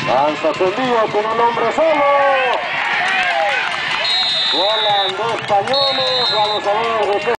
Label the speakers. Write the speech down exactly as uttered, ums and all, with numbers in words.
Speaker 1: Lanza tendido con un hombre solo. Volan dos españoles. Vamos a ver de qué